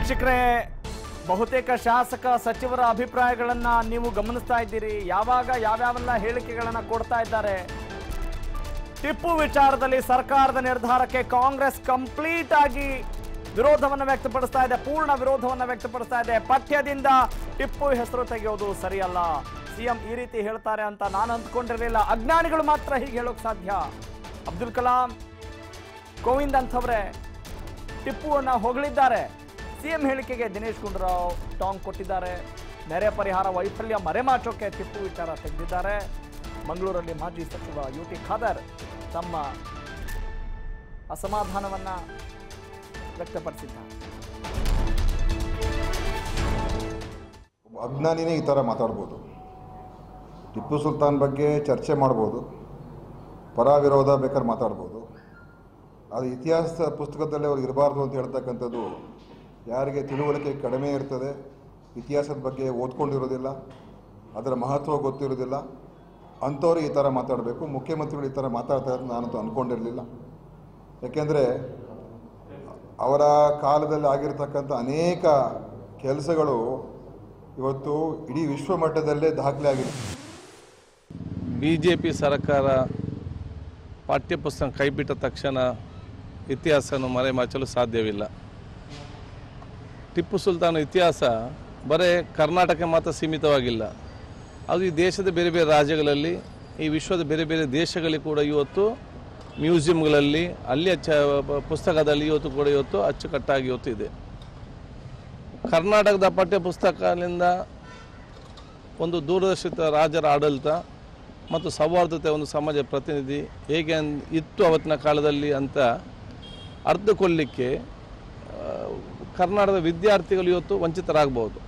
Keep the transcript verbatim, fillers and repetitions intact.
ವೀಕ್ಷಕರೇ, ಬಹುತೇಕ ಶಾಸಕ ಸಚಿವರ ಅಭಿಪ್ರಾಯಗಳನ್ನ ನೀವು ಗಮನಿಸ್ತಾ ಇದ್ದೀರಿ. ಯಾವಾಗ ಯಾವ್ಯಾವೆಲ್ಲ ಹೇಳಿಕೆಗಳನ್ನ ಕೊಡ್ತಾ ಇದ್ದಾರೆ. ಟಿಪ್ಪು ವಿಚಾರದಲ್ಲಿ ಸರ್ಕಾರದ ನಿರ್ಧಾರಕ್ಕೆ ಕಾಂಗ್ರೆಸ್ ಕಂಪ್ಲೀಟ್ ಆಗಿ ವಿರೋಧವನ್ನು ವ್ಯಕ್ತಪಡಿಸ್ತಾ ಇದೆ, ಪೂರ್ಣ ವಿರೋಧವನ್ನು ವ್ಯಕ್ತಪಡಿಸ್ತಾ ಇದೆ. ಪಠ್ಯದಿಂದ ಟಿಪ್ಪು ಹೆಸರು ತೆಗೆಯೋದು ಸರಿಯಲ್ಲ. ಸಿಎಂ ಈ ರೀತಿ ಹೇಳ್ತಾರೆ ಅಂತ ನಾನು ಅಂದ್ಕೊಂಡಿರಲಿಲ್ಲ. ಅಜ್ಞಾನಿಗಳು ಮಾತ್ರ ಹೀಗೆ ಹೇಳೋಕೆ ಸಾಧ್ಯ. ಅಬ್ದುಲ್ ಕಲಾಂ, ಗೋವಿಂದ್ ಅಂಥವ್ರೆ ಟಿಪ್ಪುವನ್ನ ಹೊಗಳಿದ್ದಾರೆ. ಸಿಎಂ ಹೇಳಿಕೆಗೆ ದಿನೇಶ್ ಗುಂಡೂರಾವ್ ಟಾಂಗ್ ಕೊಟ್ಟಿದ್ದಾರೆ. ನೆರೆ ಪರಿಹಾರ ವೈಫಲ್ಯ ಮರೆಮಾಚೋಕೆ ಟಿಪ್ಪು ವಿಚಾರ ತೆಗೆದಿದ್ದಾರೆ. ಮಂಗಳೂರಲ್ಲಿ ಮಾಜಿ ಸಚಿವ ಯು ಟಿ ಖಾದರ್ ತಮ್ಮ ಅಸಮಾಧಾನವನ್ನ ವ್ಯಕ್ತಪಡಿಸಿದ್ದಾರೆ. ಅಜ್ಞಾನಿನೇ ಈ ಥರ ಮಾತಾಡ್ಬೋದು. ಟಿಪ್ಪು ಸುಲ್ತಾನ್ ಬಗ್ಗೆ ಚರ್ಚೆ ಮಾಡ್ಬೋದು, ಪರ ವಿರೋಧ ಬೇಕಾದ್ರೆ ಮಾತಾಡ್ಬೋದು. ಅದು ಇತಿಹಾಸ ಪುಸ್ತಕದಲ್ಲಿ ಅವ್ರಿಗೆ ಇರಬಾರ್ದು ಅಂತ ಹೇಳ್ತಕ್ಕಂಥದ್ದು ಯಾರಿಗೆ ತಿಳುವಳಿಕೆ ಕಡಿಮೆ ಇರ್ತದೆ, ಇತಿಹಾಸದ ಬಗ್ಗೆ ಓದ್ಕೊಂಡಿರೋದಿಲ್ಲ, ಅದರ ಮಹತ್ವ ಗೊತ್ತಿರೋದಿಲ್ಲ, ಅಂಥವ್ರು ಈ ಥರ ಮಾತಾಡಬೇಕು. ಮುಖ್ಯಮಂತ್ರಿಗಳು ಈ ಥರ ಮಾತಾಡ್ತಾ ಇರೋದು ನಾನಂತೂ ಅಂದ್ಕೊಂಡಿರಲಿಲ್ಲ. ಯಾಕೆಂದರೆ ಅವರ ಕಾಲದಲ್ಲಿ ಆಗಿರ್ತಕ್ಕಂಥ ಅನೇಕ ಕೆಲಸಗಳು ಇವತ್ತು ಇಡೀ ವಿಶ್ವ ಮಟ್ಟದಲ್ಲೇ ದಾಖಲೆ ಆಗಿದೆ. ಬಿ ಜೆ ಪಿ ಸರ್ಕಾರ ಪಠ್ಯಪುಸ್ತಕ ಕೈಬಿಟ್ಟ ತಕ್ಷಣ ಇತಿಹಾಸವನ್ನು ಮರೆಮಾಚಲು ಸಾಧ್ಯವಿಲ್ಲ. ಟಿಪ್ಪು ಸುಲ್ತಾನ್ ಇತಿಹಾಸ ಬರೀ ಕರ್ನಾಟಕ ಮಾತ್ರ ಸೀಮಿತವಾಗಿಲ್ಲ. ಅದು ಈ ದೇಶದ ಬೇರೆ ಬೇರೆ ರಾಜ್ಯಗಳಲ್ಲಿ, ಈ ವಿಶ್ವದ ಬೇರೆ ಬೇರೆ ದೇಶಗಳಲ್ಲಿ ಕೂಡ ಇವತ್ತು ಮ್ಯೂಸಿಯಂಗಳಲ್ಲಿ, ಅಲ್ಲಿ ಅಚ್ಚ ಪುಸ್ತಕದಲ್ಲಿ ಇವತ್ತು ಕೂಡ ಇವತ್ತು ಅಚ್ಚುಕಟ್ಟಾಗಿ ಇವತ್ತು ಇದೆ. ಕರ್ನಾಟಕದ ಪಠ್ಯ ಪುಸ್ತಕದಿಂದ ಒಂದು ದೂರದರ್ಶಿತ ರಾಜರ ಆಡಳಿತ ಮತ್ತು ಸೌಹಾರ್ದತೆ ಒಂದು ಸಮಾಜ ಪ್ರತಿನಿಧಿ ಹೇಗೆ ಇತ್ತು ಅವತ್ತಿನ ಕಾಲದಲ್ಲಿ ಅಂತ ಅರ್ಥಕೊಳ್ಳಿಕ್ಕೆ ಕರ್ನಾಟಕದ ವಿದ್ಯಾರ್ಥಿಗಳು ಇವತ್ತು ವಂಚಿತರಾಗಬಹುದು.